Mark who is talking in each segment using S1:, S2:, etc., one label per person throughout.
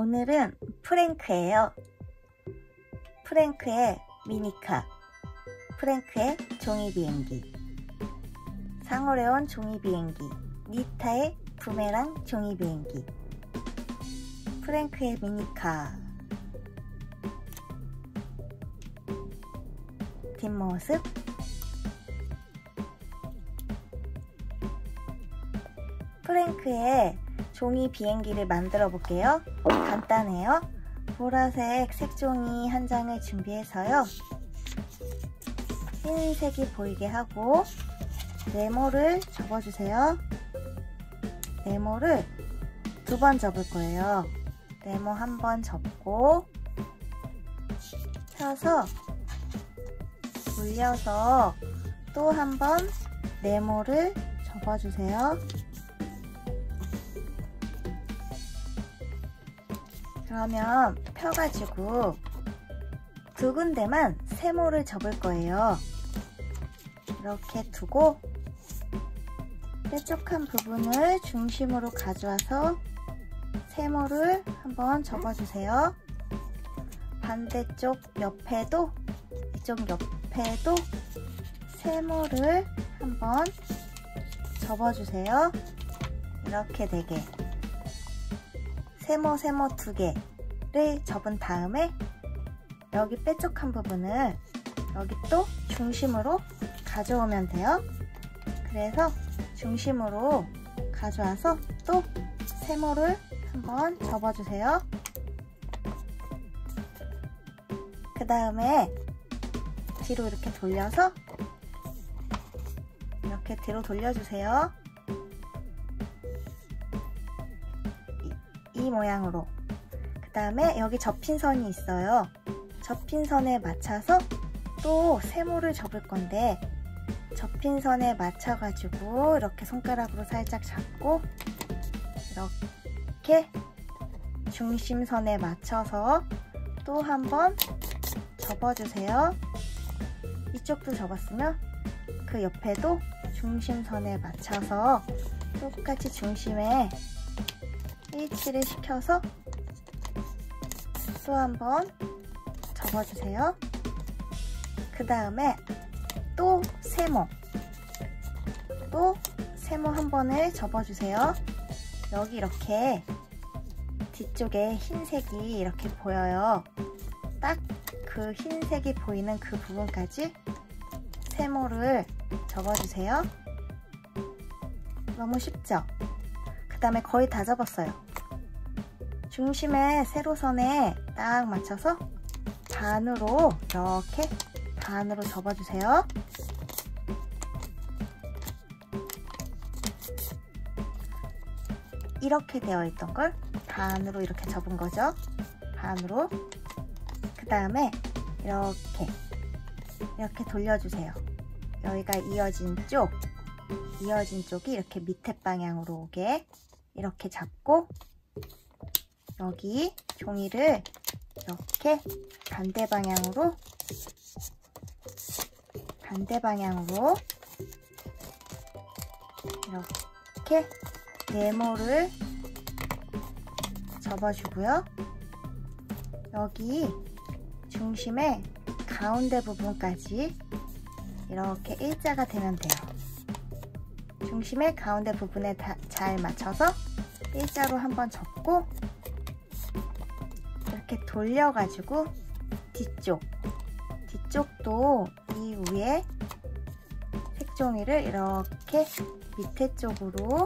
S1: 오늘은 프랭크예요. 프랭크의 미니카, 프랭크의 종이비행기, 상호레온 종이비행기, 니타의 부메랑 종이비행기, 프랭크의 미니카. 뒷모습. 프랭크의 종이 비행기를 만들어 볼게요. 간단해요. 보라색 색종이 한 장을 준비해서요. 흰색이 보이게 하고 네모를 접어주세요. 네모를 2번 접을 거예요. 네모 한 번 접고 펴서 돌려서 또 한 번 네모를 접어주세요. 그러면 펴가지고 2군데만 세모를 접을 거예요. 이렇게 두고 뾰족한 부분을 중심으로 가져와서 세모를 한번 접어주세요. 반대쪽 옆에도, 이쪽 옆에도 세모를 한번 접어주세요. 이렇게 되게 세모 2개를 접은 다음에 여기 뾰족한 부분을 여기 또 중심으로 가져오면 돼요. 그래서 중심으로 가져와서 또 세모를 한번 접어주세요. 그 다음에 뒤로 이렇게 돌려서 이렇게 뒤로 돌려주세요. 이 모양으로. 그 다음에 여기 접힌 선이 있어요. 접힌 선에 맞춰서 또 세모를 접을 건데 접힌 선에 맞춰가지고 이렇게 손가락으로 살짝 잡고 이렇게 중심선에 맞춰서 또 한 번 접어주세요. 이쪽도 접었으면 그 옆에도 중심선에 맞춰서 똑같이 중심에 일치를 시켜서 또 한 번 접어주세요. 그 다음에 또 세모 한 번을 접어주세요. 여기 이렇게 뒤쪽에 흰색이 이렇게 보여요. 딱 그 흰색이 보이는 그 부분까지 세모를 접어주세요. 너무 쉽죠? 그 다음에 거의 다 접었어요. 중심에 세로선에 딱 맞춰서 반으로 이렇게 반으로 접어주세요. 이렇게 되어 있던 걸 반으로 이렇게 접은 거죠. 반으로. 그 다음에 이렇게 돌려주세요. 여기가 이어진 쪽이 이렇게 밑에 방향으로 오게 이렇게 잡고 여기 종이를 이렇게 반대 방향으로 이렇게 네모를 접어주고요. 여기 중심의 가운데 부분까지 이렇게 일자가 되면 돼요. 중심의 가운데 부분에 잘 맞춰서 일자로 한번 접고 이렇게 돌려가지고 뒤쪽도 이 위에 색종이를 이렇게 밑에 쪽으로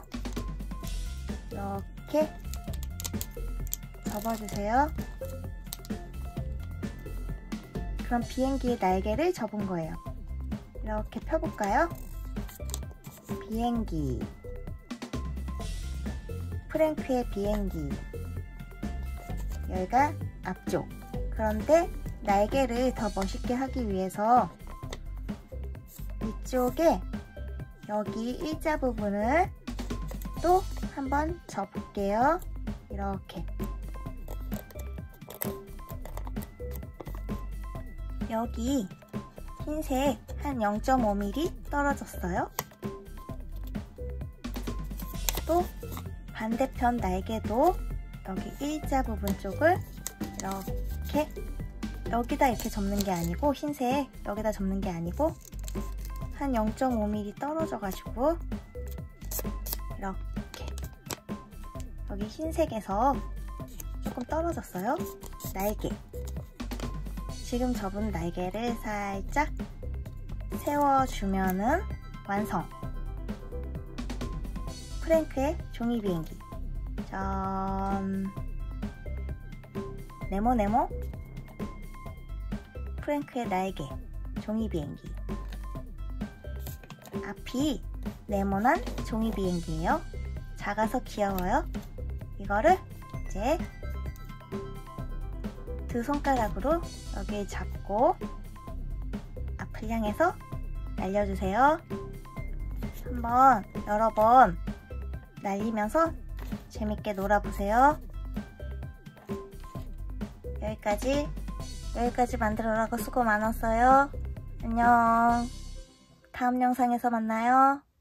S1: 이렇게 접어주세요. 그럼 비행기의 날개를 접은 거예요. 이렇게 펴볼까요? 비행기, 프랭크의 비행기. 여기가 앞쪽. 그런데 날개를 더 멋있게 하기 위해서 이쪽에 여기 일자 부분을 또 한번 접을게요. 이렇게. 여기 흰색 한 0.5mm 떨어졌어요. 또 반대편 날개도 여기 일자 부분 쪽을 이렇게 여기다 이렇게 접는 게 아니고 흰색 여기다 접는 게 아니고 한 0.5mm 떨어져 가지고 이렇게 여기 흰색에서 조금 떨어졌어요. 날개. 지금 접은 날개를 살짝 세워주면은 완성. 프랭크의 종이 비행기. 네모네모 프랭크의 날개 종이 비행기. 앞이 네모난 종이 비행기예요. 작아서 귀여워요. 이거를 이제 두 손가락으로 여기 잡고 앞을 향해서 날려주세요. 한번 여러 번 날리면서 재밌게 놀아보세요. 여기까지 만들어라고 수고 많았어요. 안녕. 다음 영상에서 만나요.